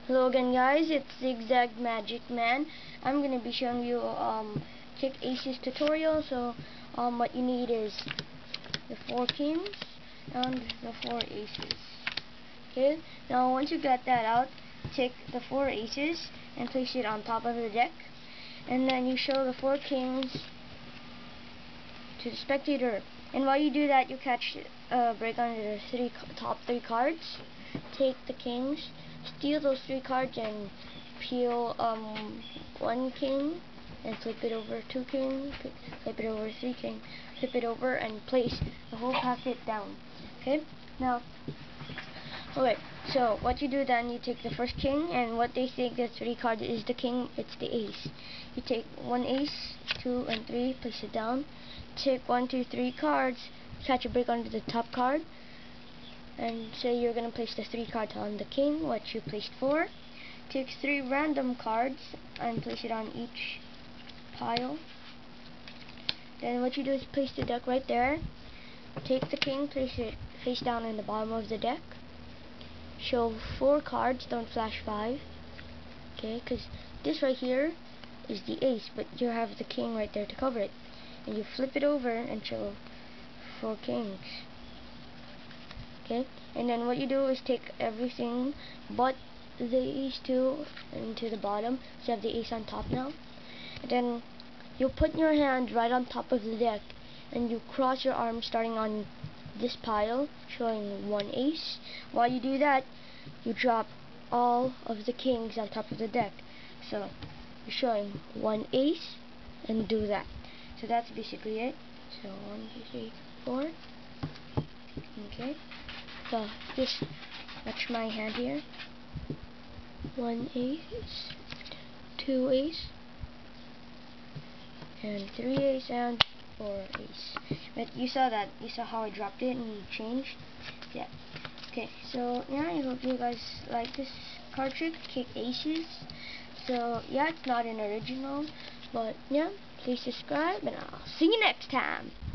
Hello again, guys, it's Zigzag Magic Man. I'm going to be showing you Kick Aces tutorial. So what you need is the 4 kings and the 4 aces. Okay, now once you got that out, take the 4 aces and place it on top of the deck, and then you show the 4 kings to the spectator. And while you do that, you catch break under the top 3 cards. Take the kings, steal those 3 cards, and peel 1 king and flip it over 2 kings, flip it over 3 kings, flip it over and place the whole packet down. Okay, now so what you do then, you take the first king, and what they think the 3 card is the king, it's the ace. You take 1 ace, 2 and 3, place it down. Take 1, 2, 3 cards, catch a break under the top card, and say you're going to place the 3 cards on the king, what you placed 4. Take 3 random cards and place it on each pile. Then what you do is place the deck right there. Take the king, place it face down in the bottom of the deck. Show 4 cards, don't flash 5. Okay, because this right here is the ace, but you have the king right there to cover it. And you flip it over and show 4 kings. Okay, and then what you do is take everything but the ace 2 into the bottom, so you have the ace on top now. And then you put your hand right on top of the deck, and you cross your arms starting on this pile, showing 1 ace. While you do that, you drop all of the kings on top of the deck, so you're showing 1 ace, and do that. So that's basically it. So 1, 2, 3, 4. Okay, so just watch my hand here. 1 ace, 2 ace, and 3 ace, and 4 ace. But you saw how I dropped it and changed. Yeah. Okay, so yeah, I hope you guys like this card trick, Kick Aces. So yeah, it's not an original, but yeah, please subscribe, and I'll see you next time.